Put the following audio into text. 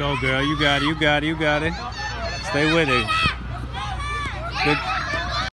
Go, girl. You got it. You got it. You got it. Stay with it. Good.